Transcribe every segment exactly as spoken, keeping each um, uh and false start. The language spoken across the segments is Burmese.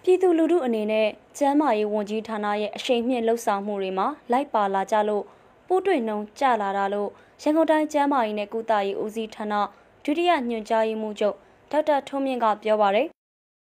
ပြည်သူလူထုအနေနဲ့ကျန်းမာရေးဝန်ကြီးဌာနရဲ့အရှိန်မြင့်လှုပ်ဆောင်မှုတွေမှာလိုက်ပါလာကြလို့ပိုးတွေ့နှုန်းကျလာတာလို့ရန်ကုန်တိုင်းကျန်းမာရေးနဲ့ကုသရေးဦးစီးဌာနဒုတိယညွှန်ကြားရေးမှူးချုပ်ဒေါက်တာထွန်းမြင့်ကပြောပါတယ်။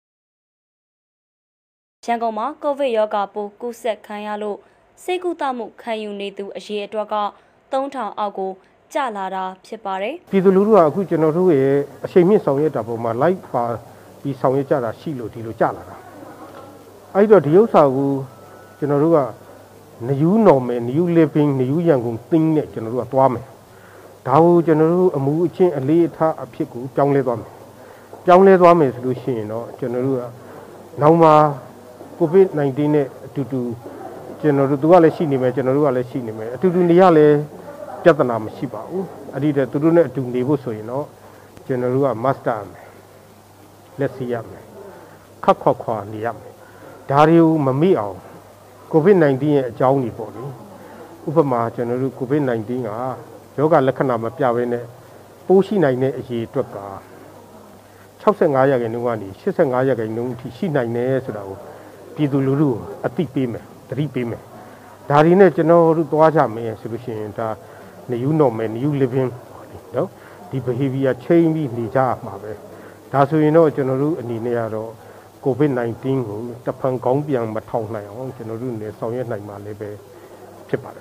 ရန်ကုန်မှာကိုဗစ်ရောဂါပိုးကူးစက်ခံရလို့စိတ်ကူးတမှုခံယူနေသူအရေအတွက်ကသုံးထောင်အောက်ကိုကျလာတာဖြစ်ပါတယ်။ပြည်သူလူထုကအခုကျွန်တော်တို့ရဲ့အရှိန်မြင့်ဆောင်ရွက်တာပုံမှာလိုက်ပါပြီးဆောင်ရွက်ကြတာရှိလို့ဒီလိုကျလာတာ။အဲ့တော့ဒီဥစ္စာကိုကျွန်တော်တို့က new normal new living new ရန်ကုန် thing နဲ့ကျွန်တော်တို့ကသွားမယ်။ဒါကိုကျွန်တော်တို့အမှုအချင်းအလေးအထားအဖြစ်ကိုပြောင်းလဲသွားမယ်။ပြောင်းလဲသွားမယ်ဆိုလို့ရှိရင်တော့ကျွန်တော်တို့ကနောက်မှာ ကိုဗစ်-၁၉ နဲ့အတူတူကျွန်တော်တို့သူကလည်းရှိနေမယ်ကျွန်တော်တို့ကလည်းရှိနေမယ်အတူတူနေရလဲပြဿနာမရှိပါဘူး။အဲ့ဒီတည်းသူတို့နဲ့အတူနေဖို့ဆိုရင်တော့ကျွန်တော်တို့က master မယ်။လက်စီရမယ်။ခက်ခွက်ခွာနေရမယ်။ဒါတွေကိုမမေ့အောင်ကိုဗစ်-၁၉ ရဲ့အကြောင်းတွေပေါ့လေဥပမာကျွန်တော်တို့ကိုဗစ်-၁၉ ကယောဂလက္ခဏာမပြဘဲနဲ့ပိုးရှိနိုင်တဲ့အရေးအတွက်က၆၅ရာခိုင်နှုန်းကနေ၈၅ရာခိုင်နှုန်းအထိရှိနိုင်တယ်ဆိုတာကိုပြည်သူလူထုအသိပေးမယ်သတိပေးမယ်ဒါတွေနဲ့ကျွန်တော်တို့သွားကြမယ်ဆိုလို့ရှိရင်ဒါ new normal new living နော်ဒီ behavior change ပြီးနေကြမှာပဲဒါဆိုရင်တော့ကျွန်တော်တို့အနေနဲ့ကတော့ကိုဗစ်-၁၉ ကိုတဖန်ကောင်းပြန်မထောင်နိုင်အောင်ကျွန်တော်တို့နေဆောင်ရွက်နိုင်မှာလည်းပဲဖြစ်ပါတယ်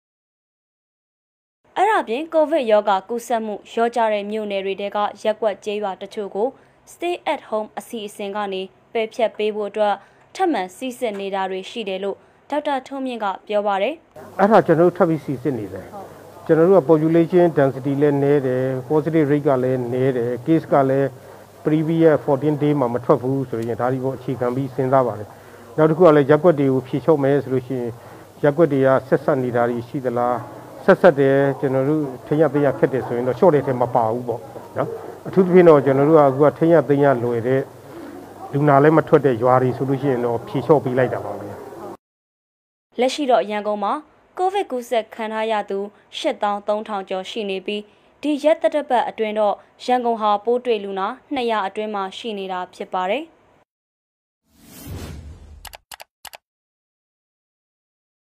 အဲ့ဒါပြင်ကိုဗစ်ရောဂါကူးစက်မှုရောကြတဲ့မြို့နယ်တွေတဲကရက်ကွက်ကျေးရွာတချို့ကို stay at home အစီအစဉ်ကနေပယ်ဖျက်ပေးဖို့အတွက်ထပ်မံစီစစ်နေတာတွေရှိတယ်လို့ဒေါက်တာထွန်းမြင့်ကပြောပါတယ်အဲ့ဒါကျွန်တော်တို့ထပ်ပြီးစီစစ်နေတယ်ကျွန်တော်တို့က population density လည်းနည်းတယ် positive rate ကလည်းနည်းတယ် case ကလည်းprevious fourteen day မှာမထွက်ဘူးဆိုရင်ဒါဒီပေါ်အခြေခံပြီးစဉ်းစားပါတယ်နောက်တစ်ခုကလည်းရက်ွက်တွေကိုဖြေချုပ်မယ်ဆိုလို့ရှိရင်ရက်ွက်တွေကဆက်ဆက်နေတာရှိသလားဆက်ဆက်တယ်ကျွန်တော်တို့ထင်ရသိရခက်တယ်ဆိုရင်တော့ short တဲ့ထဲမပါဘူးပေါ့နော်အထူးသဖြင့်တော့ကျွန်တော်တို့ကအခုကထင်ရသိရလွယ်တဲ့လူနာလည်းမထွက်တဲ့ရွာတွေဆိုလို့ရှိရင်တော့ဖြေချုပ်ပေးလိုက်တာပါပဲလက်ရှိတော့ရန်ကုန်မှာကိုဗစ်ကူးစက်ခံထားရသူ၈သောင်းသုံးထောင်ကျော်ရှိနေပြီးဒီရက်တပတ်အတွင်းတော့ရန်ကုန်ဟာပိုးတွေ့လူနာ၂၀၀အတွင်းမှာရှိနေတာဖြစ်ပါတယ်